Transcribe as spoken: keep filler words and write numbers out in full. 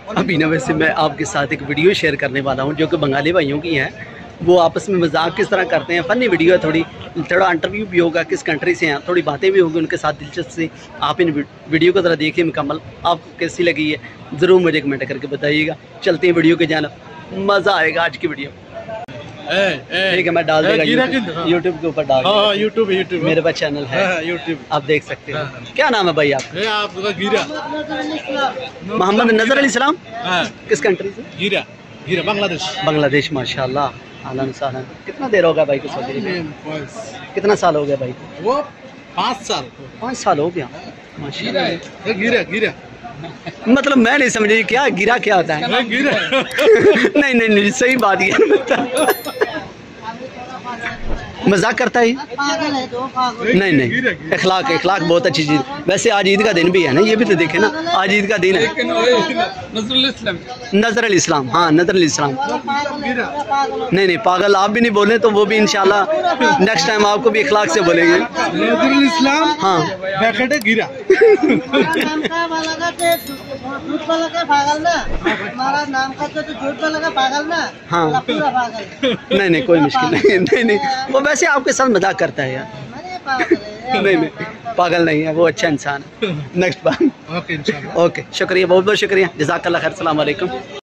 अभी ना वैसे मैं आपके साथ एक वीडियो शेयर करने वाला हूँ जो कि बंगाली भाइयों की है। वो आपस में मजाक किस तरह करते हैं, फ़नी वीडियो है, थोड़ी थोड़ा इंटरव्यू भी होगा, किस कंट्री से हैं, थोड़ी बातें भी होगी उनके साथ दिलचस्प से। आप इन वीडियो को ज़रा देखिए मुकम्मल, आपको कैसी लगी है ज़रूर मुझे कमेंट करके बताइएगा। चलते हैं वीडियो के जाना, मज़ा आएगा आज की वीडियो। ठीक है, मैं डाल देगा यूट्यूब के ऊपर डाल देगा। यूट्यूब यूट्यूब मेरे पास चैनल है यूट्यूब, आप देख सकते हैं। क्या नाम है भाई आपका? आपका गिरा मोहम्मद नजर अली इस्लाम। किस कंट्री से? गिरा गिरा बांग्लादेश। बांग्लादेश, माशाल्लाह, अहलन सहलन। कितना देर होगा भाई को सऊदी में? कितना साल हो गया भाई को? वो पाँच साल पाँच साल हो गया, माशाल्लाह। गिरा गिरा मतलब मैं नहीं समझी क्या गिरा क्या होता है? गिरा नहीं नहीं नहीं, सही बात है। मजाक करता है? नहीं नहीं, इखलाक इखलाक बहुत अच्छी चीज़। वैसे आज ईद का दिन भी है ना, ये भी तो देखे ना, आज ईद का दिन है। नजर अली इस्लाम, हाँ नजर अली इस्लाम। नहीं नहीं पागल आप भी नहीं बोले तो वो भी इंशाल्लाह नेक्स्ट टाइम आपको भी इखलाक से बोलेंगे। नजर अली इस्लाम, हाँ गिरा। हाँ नहीं नहीं कोई मुश्किल नहीं, नहीं नहीं वो वैसे आपके साथ मजाक करता है यार। नहीं नहीं पागल नहीं है वो, अच्छा इंसान है। नेक्स्ट बार। ओके इंशाल्लाह। ओके शुक्रिया, बहुत बहुत शुक्रिया, जज़ाकल्लाह खैर, अस्सलाम वालेकुम।